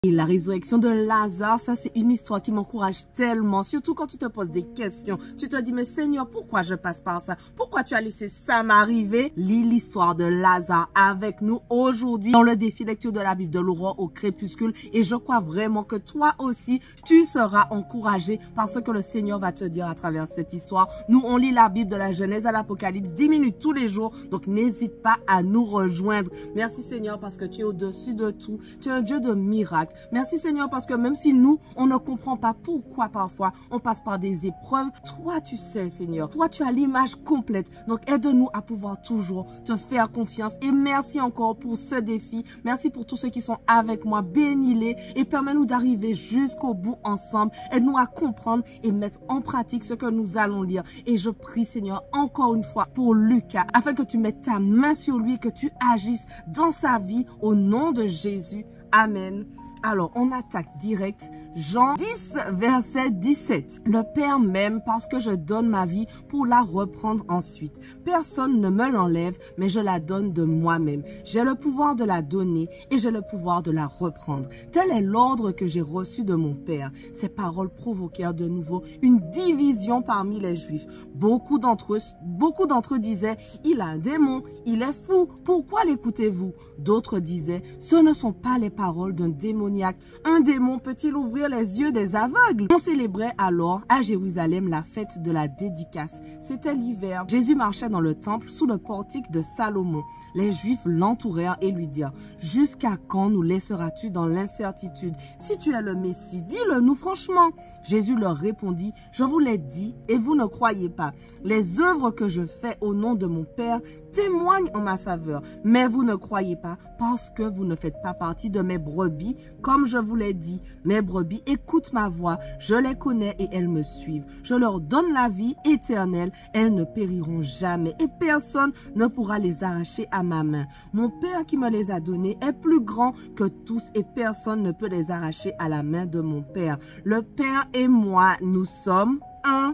Et la résurrection de Lazare, ça c'est une histoire qui m'encourage tellement, surtout quand tu te poses des questions. Tu te dis, mais Seigneur, pourquoi je passe par ça? Pourquoi tu as laissé ça m'arriver? Lis l'histoire de Lazare avec nous aujourd'hui dans le défi lecture de la Bible de l'aurore au crépuscule. Et je crois vraiment que toi aussi, tu seras encouragé par ce que le Seigneur va te dire à travers cette histoire. Nous, on lit la Bible de la Genèse à l'Apocalypse 10 minutes tous les jours. Donc n'hésite pas à nous rejoindre. Merci Seigneur parce que tu es au-dessus de tout. Tu es un Dieu de miracles. Merci Seigneur parce que même si nous, on ne comprend pas pourquoi parfois on passe par des épreuves, toi tu sais Seigneur, toi tu as l'image complète. Donc aide-nous à pouvoir toujours te faire confiance et merci encore pour ce défi. Merci pour tous ceux qui sont avec moi, bénis-les et permets-nous d'arriver jusqu'au bout ensemble. Aide-nous à comprendre et mettre en pratique ce que nous allons lire. Et je prie Seigneur encore une fois pour Lucas afin que tu mettes ta main sur lui et que tu agisses dans sa vie au nom de Jésus. Amen. Alors, on attaque direct Jean 10, verset 17. Le Père m'aime parce que je donne ma vie pour la reprendre ensuite. Personne ne me l'enlève, mais je la donne de moi-même. J'ai le pouvoir de la donner et j'ai le pouvoir de la reprendre. Tel est l'ordre que j'ai reçu de mon Père. Ces paroles provoquèrent de nouveau une division parmi les Juifs. Beaucoup d'entre eux disaient, il a un démon, il est fou, pourquoi l'écoutez-vous? D'autres disaient, ce ne sont pas les paroles d'un démoniaque. Un démon peut-il ouvrir les yeux des aveugles? On célébrait alors à Jérusalem la fête de la dédicace. C'était l'hiver. Jésus marchait dans le temple sous le portique de Salomon. Les Juifs l'entourèrent et lui dirent, jusqu'à quand nous laisseras-tu dans l'incertitude? Si tu es le Messie, dis-le nous franchement. Jésus leur répondit, je vous l'ai dit et vous ne croyez pas. Les œuvres que je fais au nom de mon Père témoignent en ma faveur, mais vous ne croyez pas parce que vous ne faites pas partie de mes brebis, comme je vous l'ai dit. Mes brebis écoutent ma voix, je les connais et elles me suivent. Je leur donne la vie éternelle, elles ne périront jamais et personne ne pourra les arracher à ma main. Mon Père qui me les a donnés est plus grand que tous et personne ne peut les arracher à la main de mon Père. Le Père et moi, nous sommes un.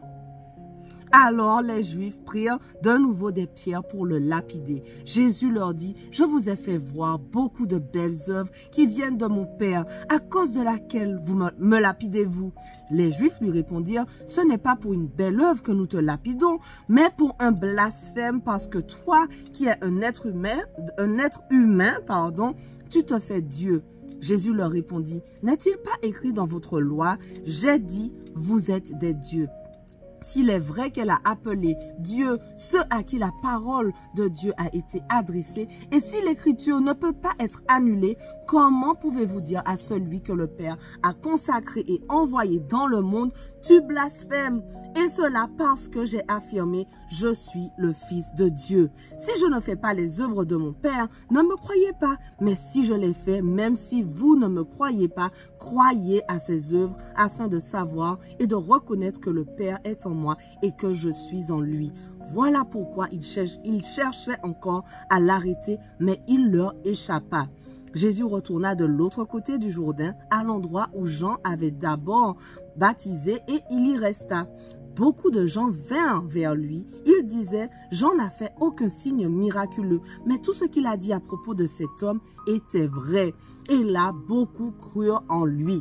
Alors les Juifs prirent de nouveau des pierres pour le lapider. Jésus leur dit, je vous ai fait voir beaucoup de belles œuvres qui viennent de mon Père, à cause de laquelle vous me lapidez-vous? Les Juifs lui répondirent, ce n'est pas pour une belle œuvre que nous te lapidons, mais pour un blasphème, parce que toi, qui es un être humain, tu te fais Dieu. Jésus leur répondit, n'est-il pas écrit dans votre loi, j'ai dit, vous êtes des dieux? S'il est vrai qu'elle a appelé Dieu ceux à qui la parole de Dieu a été adressée, et si l'écriture ne peut pas être annulée, comment pouvez-vous dire à celui que le Père a consacré et envoyé dans le monde, tu blasphèmes? Et cela parce que j'ai affirmé, je suis le Fils de Dieu. Si je ne fais pas les œuvres de mon Père, ne me croyez pas. Mais si je les fais, même si vous ne me croyez pas, croyez à ces œuvres afin de savoir et de reconnaître que le Père est en moi et que je suis en lui. Voilà pourquoi ils cherchaient encore à l'arrêter, mais il leur échappa. Jésus retourna de l'autre côté du Jourdain, à l'endroit où Jean avait d'abord baptisé, et il y resta. Beaucoup de gens vinrent vers lui. Ils disaient, Jean n'a fait aucun signe miraculeux, mais tout ce qu'il a dit à propos de cet homme était vrai. Et là, beaucoup crurent en lui.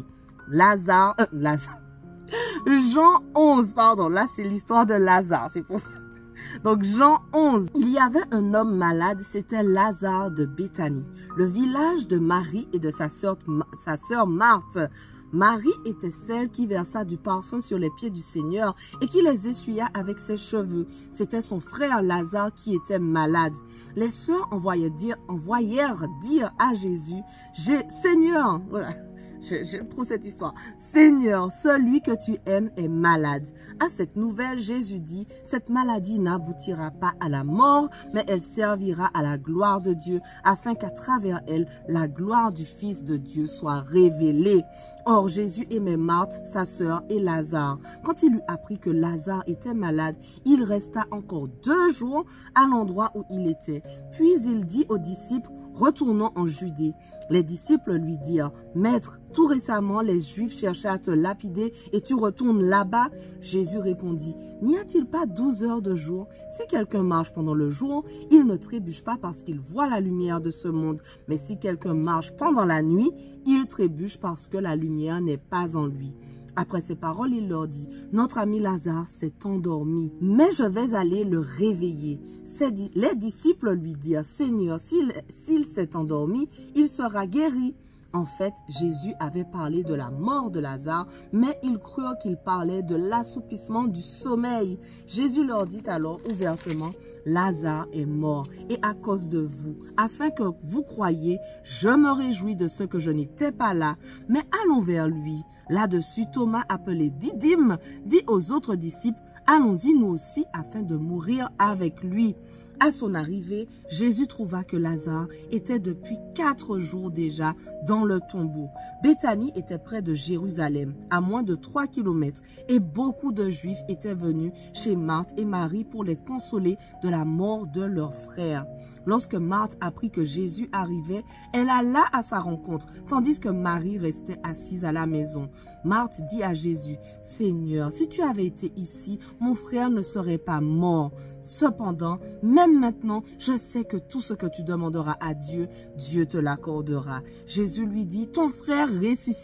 Jean 11, pardon, là c'est l'histoire de Lazare, c'est pour ça. Donc Jean 11, il y avait un homme malade, c'était Lazare de Béthanie, le village de Marie et de sa sœur Marthe. Marie était celle qui versa du parfum sur les pieds du Seigneur et qui les essuya avec ses cheveux. C'était son frère Lazare qui était malade. Les sœurs envoyèrent dire à Jésus, Seigneur, voilà. J'aime trop cette histoire. Seigneur, celui que tu aimes est malade. À cette nouvelle, Jésus dit, cette maladie n'aboutira pas à la mort, mais elle servira à la gloire de Dieu, afin qu'à travers elle, la gloire du Fils de Dieu soit révélée. Or, Jésus aimait Marthe, sa sœur, et Lazare. Quand il eut appris que Lazare était malade, il resta encore 2 jours à l'endroit où il était. Puis il dit aux disciples, retournons en Judée. Les disciples lui dirent, Maître, tout récemment les Juifs cherchaient à te lapider et tu retournes là-bas. Jésus répondit, N'y a-t-il pas 12 heures de jour? Si quelqu'un marche pendant le jour, il ne trébuche pas parce qu'il voit la lumière de ce monde. Mais si quelqu'un marche pendant la nuit, il trébuche parce que la lumière n'est pas en lui. Après ces paroles, il leur dit, notre ami Lazare s'est endormi, mais je vais aller le réveiller. Les disciples lui dirent, Seigneur, s'il s'est endormi, il sera guéri. En fait, Jésus avait parlé de la mort de Lazare, mais ils crurent qu'il parlait de l'assoupissement du sommeil. Jésus leur dit alors ouvertement, Lazare est mort, et à cause de vous, afin que vous croyiez, je me réjouis de ce que je n'étais pas là, mais allons vers lui. Là-dessus, Thomas, appelé Didyme, dit aux autres disciples, allons-y nous aussi afin de mourir avec lui. À son arrivée, Jésus trouva que Lazare était depuis 4 jours déjà dans le tombeau. Béthanie était près de Jérusalem, à moins de 3 kilomètres, et beaucoup de Juifs étaient venus chez Marthe et Marie pour les consoler de la mort de leur frère. Lorsque Marthe apprit que Jésus arrivait, elle alla à sa rencontre, tandis que Marie restait assise à la maison. Marthe dit à Jésus, « Seigneur, si tu avais été ici, mon frère ne serait pas mort. Cependant, même maintenant, je sais que tout ce que tu demanderas à Dieu, Dieu te l'accordera. » Jésus lui dit, « Ton frère ressuscitera. »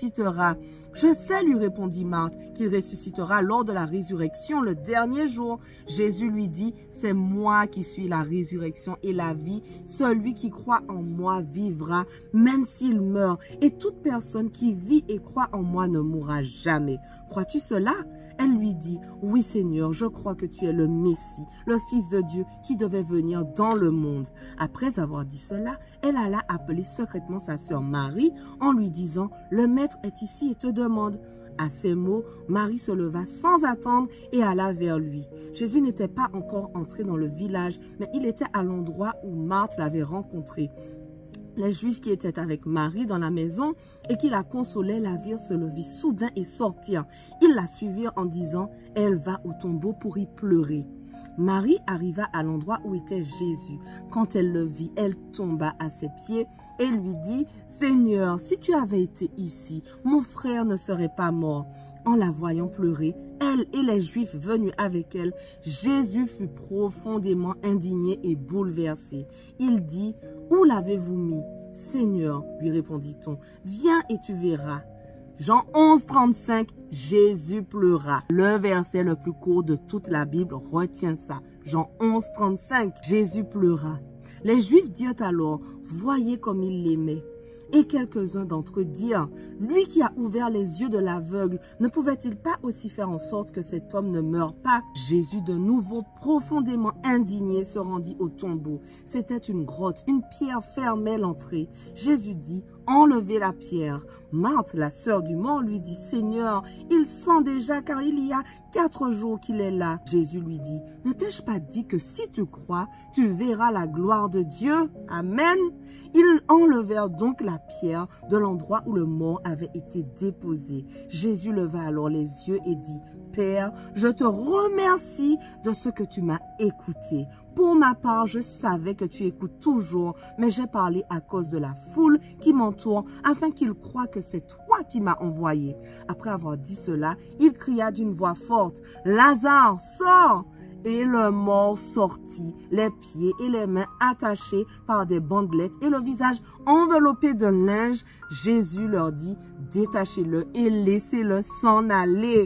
« Je sais, lui répondit Marthe, qu'il ressuscitera lors de la résurrection le dernier jour. » Jésus lui dit, « C'est moi qui suis la résurrection et la vie. Celui qui croit en moi vivra, même s'il meurt. Et toute personne qui vit et croit en moi ne mourra jamais. Crois-tu cela? » Elle lui dit, « Oui Seigneur, je crois que tu es le Messie, le Fils de Dieu qui devait venir dans le monde. » Après avoir dit cela, elle alla appeler secrètement sa sœur Marie en lui disant, « Le Maître est ici et te demande. » À ces mots, Marie se leva sans attendre et alla vers lui. Jésus n'était pas encore entré dans le village, mais il était à l'endroit où Marthe l'avait rencontré. Les Juifs qui étaient avec Marie dans la maison et qui la consolaient la virent se lever soudain et sortir. Ils la suivirent en disant, « Elle va au tombeau pour y pleurer. » Marie arriva à l'endroit où était Jésus. Quand elle le vit, elle tomba à ses pieds et lui dit, « Seigneur, si tu avais été ici, mon frère ne serait pas mort. » En la voyant pleurer, elle et les Juifs venus avec elle, Jésus fut profondément indigné et bouleversé. Il dit, « Où l'avez-vous mis? » « Seigneur, lui répondit-on, viens et tu verras. » Jean 11, 35, Jésus pleura. Le verset le plus court de toute la Bible, retiens ça. Jean 11, 35, Jésus pleura. Les Juifs dirent alors, voyez comme il l'aimait. Et quelques-uns d'entre eux dirent, lui qui a ouvert les yeux de l'aveugle, ne pouvait-il pas aussi faire en sorte que cet homme ne meure pas? Jésus, de nouveau profondément indigné, se rendit au tombeau. C'était une grotte, une pierre fermait l'entrée. Jésus dit, enlevez la pierre. Marthe, la sœur du mort, lui dit, Seigneur, il sent déjà car il y a 4 jours qu'il est là. Jésus lui dit, ne t'ai-je pas dit que si tu crois, tu verras la gloire de Dieu? Amen. Ils enlevèrent donc la pierre de l'endroit où le mort avait été déposé. Jésus leva alors les yeux et dit, Père, je te remercie de ce que tu m'as écouté. Pour ma part, je savais que tu écoutes toujours, mais j'ai parlé à cause de la foule qui m'entoure, afin qu'ils croient que c'est toi qui m'as envoyé. Après avoir dit cela, il cria d'une voix forte, Lazare, sors! Et le mort sortit, les pieds et les mains attachés par des bandelettes et le visage enveloppé de linge. Jésus leur dit, détachez-le et laissez-le s'en aller.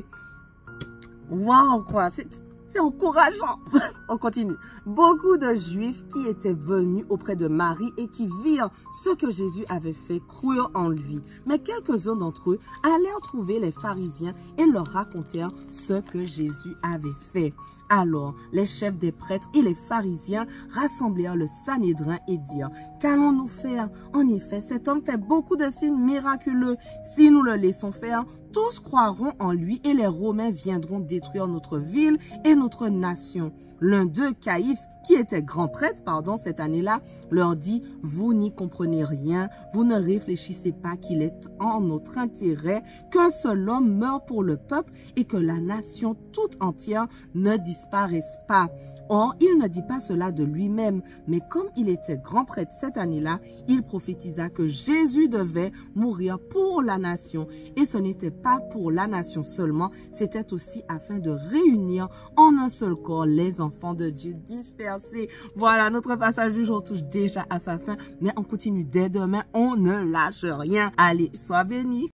Waouh, quoi, c'est encourageant. On continue. Beaucoup de Juifs qui étaient venus auprès de Marie et qui virent ce que Jésus avait fait crurent en lui. Mais quelques-uns d'entre eux allèrent trouver les pharisiens et leur racontèrent ce que Jésus avait fait. Alors, les chefs des prêtres et les pharisiens rassemblèrent le Sanhédrin et dirent, « Qu'allons-nous faire? En effet, cet homme fait beaucoup de signes miraculeux. Si nous le laissons faire, tous croiront en lui et les Romains viendront détruire notre ville et notre nation. L'un d'eux, Caïphe, qui était grand prêtre, cette année-là, leur dit, vous n'y comprenez rien, vous ne réfléchissez pas qu'il est en notre intérêt qu'un seul homme meure pour le peuple et que la nation toute entière ne disparaisse pas. Or, il ne dit pas cela de lui-même, mais comme il était grand prêtre cette année-là, il prophétisa que Jésus devait mourir pour la nation. Et ce n'était pas pour la nation seulement, c'était aussi afin de réunir en un seul corps les enfants de Dieu dispersés. Voilà, notre passage du jour touche déjà à sa fin, mais on continue dès demain, on ne lâche rien. Allez, sois bénis.